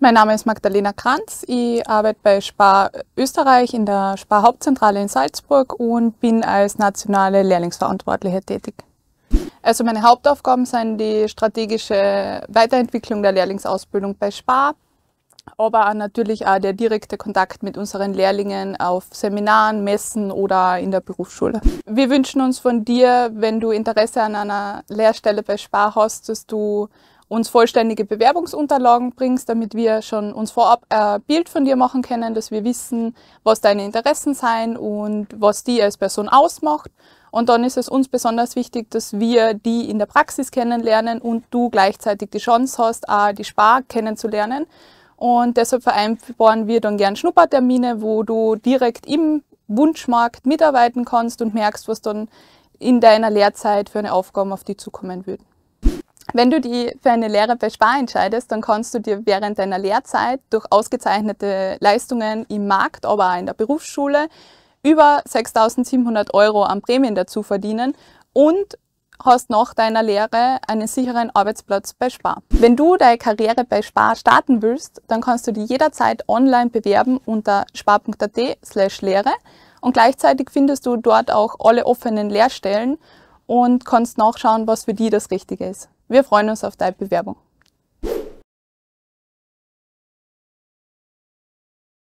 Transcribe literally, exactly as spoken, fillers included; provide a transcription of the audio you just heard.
Mein Name ist Magdalena Kranz, ich arbeite bei Spar Österreich in der Spar Hauptzentrale in Salzburg und bin als nationale Lehrlingsverantwortliche tätig. Also meine Hauptaufgaben sind die strategische Weiterentwicklung der Lehrlingsausbildung bei Spar, aber auch natürlich auch der direkte Kontakt mit unseren Lehrlingen auf Seminaren, Messen oder in der Berufsschule. Wir wünschen uns von dir, wenn du Interesse an einer Lehrstelle bei Spar hast, dass du uns vollständige Bewerbungsunterlagen bringst, damit wir schon uns vorab ein Bild von dir machen können, dass wir wissen, was deine Interessen sind und was die als Person ausmacht. Und dann ist es uns besonders wichtig, dass wir die in der Praxis kennenlernen und du gleichzeitig die Chance hast, auch die Spar kennenzulernen. Und deshalb vereinbaren wir dann gern Schnuppertermine, wo du direkt im Wunschmarkt mitarbeiten kannst und merkst, was dann in deiner Lehrzeit für eine Aufgabe auf dich zukommen würde. Wenn du dich für eine Lehre bei Spar entscheidest, dann kannst du dir während deiner Lehrzeit durch ausgezeichnete Leistungen im Markt, aber auch in der Berufsschule, über sechstausendsiebenhundert Euro an Prämien dazu verdienen und hast nach deiner Lehre einen sicheren Arbeitsplatz bei Spar. Wenn du deine Karriere bei Spar starten willst, dann kannst du die jederzeit online bewerben unter spar punkt at slash Lehre und gleichzeitig findest du dort auch alle offenen Lehrstellen und kannst nachschauen, was für dich das Richtige ist. Wir freuen uns auf deine Bewerbung.